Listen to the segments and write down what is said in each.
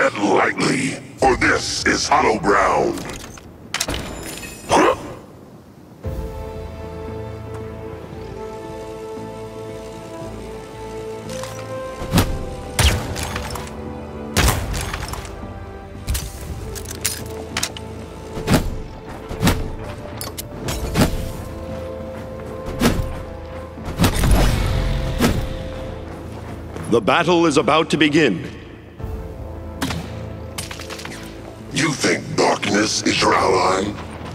Tread lightly, for this is hollow ground. The battle is about to begin. You think darkness is your ally?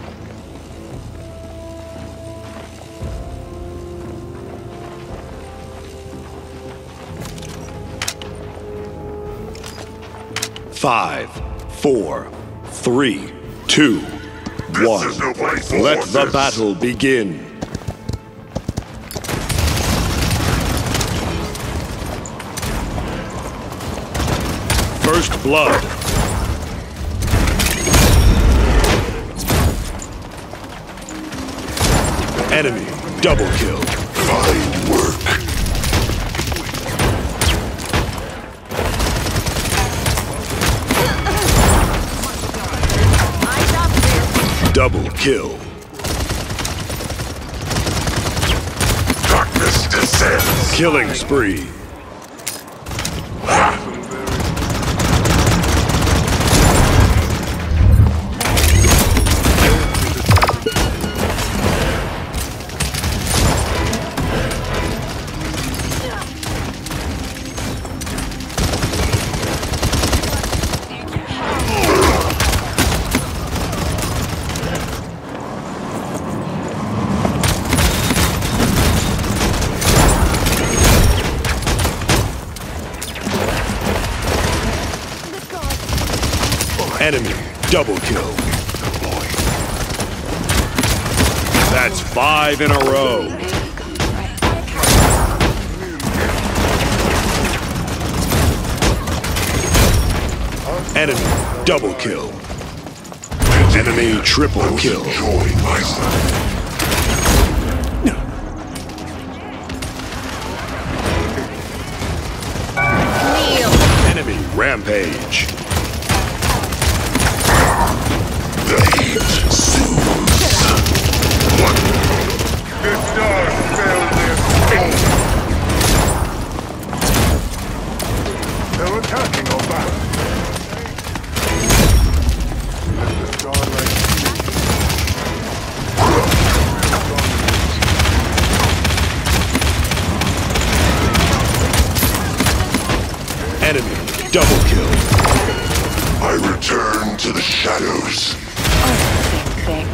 Five, four, three, two, one. This is no place for Let horses. the battle begin. First blood. Enemy double kill. Fine work. Double kill. Darkness descends. Killing spree. Enemy double kill. That's 5 in a row. Enemy double kill. Enemy triple kill. Enjoying myself. Enemy rampage. The heat soothes. What? The stars fell their fate. They're attacking our back. The starlight. Enemy double kill. I return to the shadows. Thing.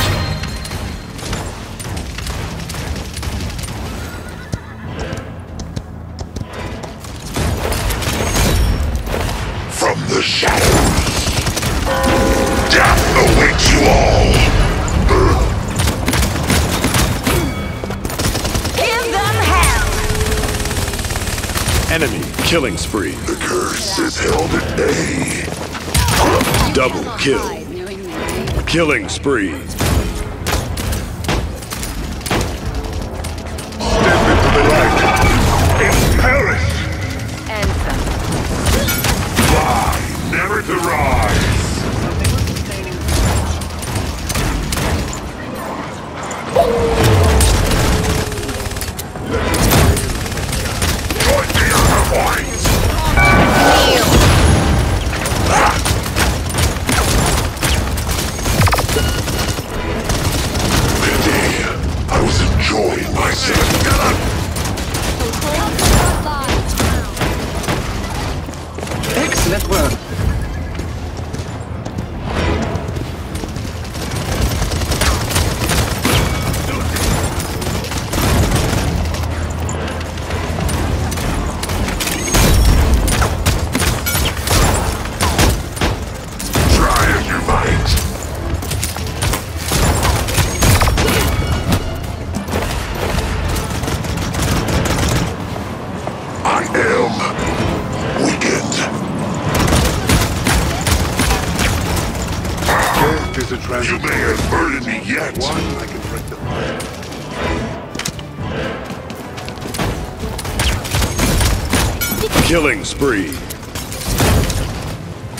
From the shadows, death awaits you all. Give them hell! Enemy killing spree. The curse is held at bay. Double kill. Killing spree. Step into the light and perish. Anthem. Fly, never to rise. Join me on the points. I was enjoying myself. Excellent work. Try as you might. I am weakened. Death is a You transit. may have murdered me yet. One I can rectify. Killing spree.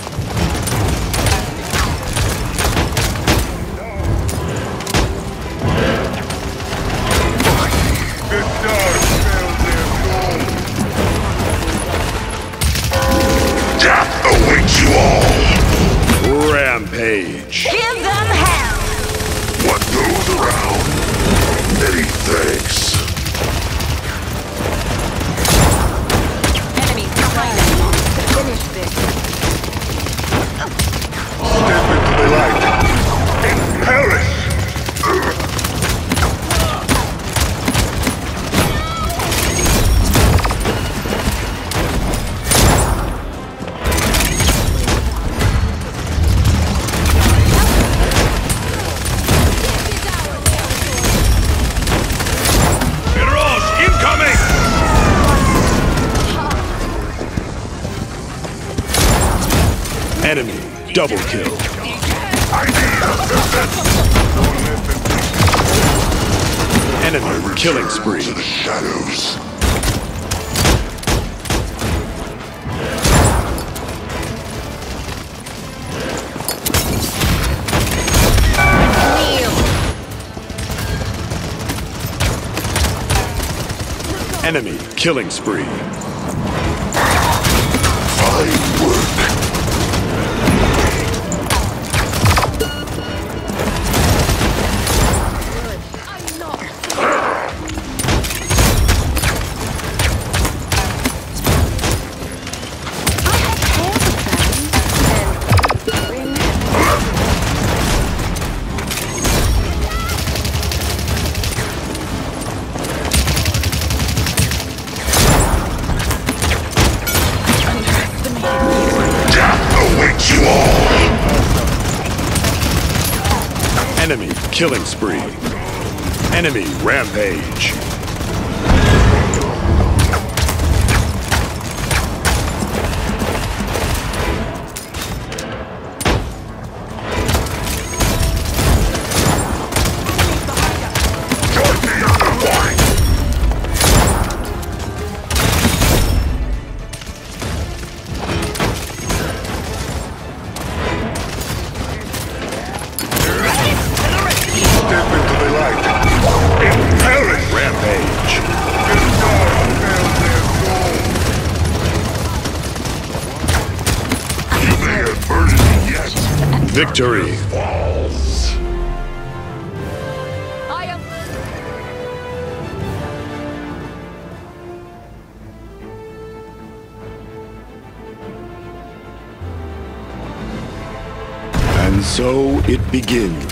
Enemy double kill. Enemy killing spree. To the shadows. Enemy killing spree. Fine work. You all. Enemy killing spree. Enemy rampage. Join me on the fight. Step into the light. Perish. Rampage. You may have murdered me yet. Victory. Falls. I am. And so it begins.